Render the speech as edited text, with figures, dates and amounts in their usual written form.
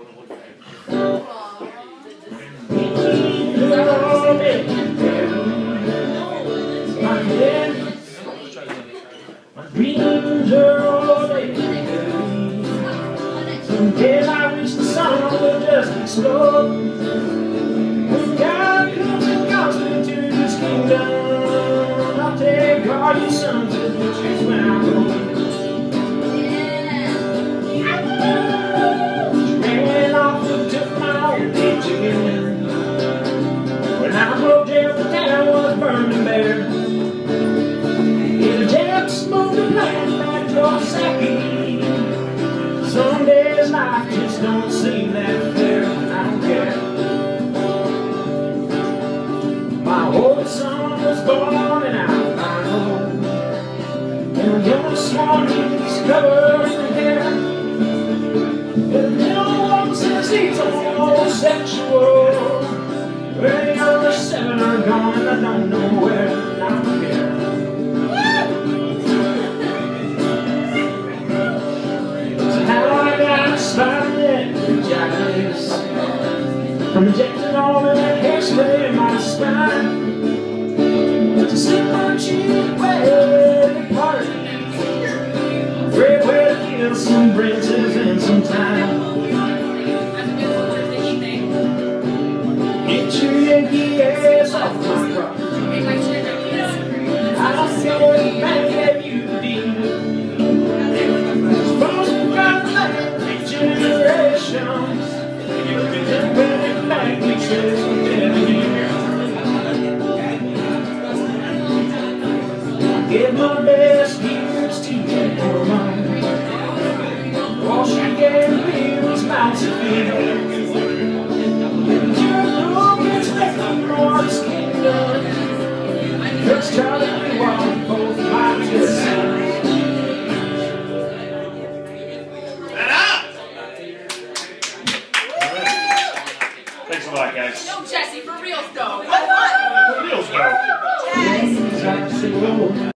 My dreams are all day. Some days I wish the sun would just explode. When God comes and calls me to His kingdom, I'll take all you sons and bitches when I go. Ran off and took my old bitch again. When I broke jail, the town was burning bare. Some days life just don't seem that fair, and I don't care. My old son was born in albino, and the young swan is covered in hair. The little one says he's homosexual. Well, the other 7 are gone, and I don't know where, and I don't care. From injecting all of that hairspray in my spine, to slip my cheek where they part, where to kill some bridges and some time. Get your Yankee ass off my property. I don't feel it back at you, Dean. Supposed to got that generations. Give my best years to you for mine. All she gave me was mouths to feed. Your look is making Lord's kingdom. Let's try to do what both minds decide. Thanks a lot, guys. No, Jesse, for real though. For real though. Jesse.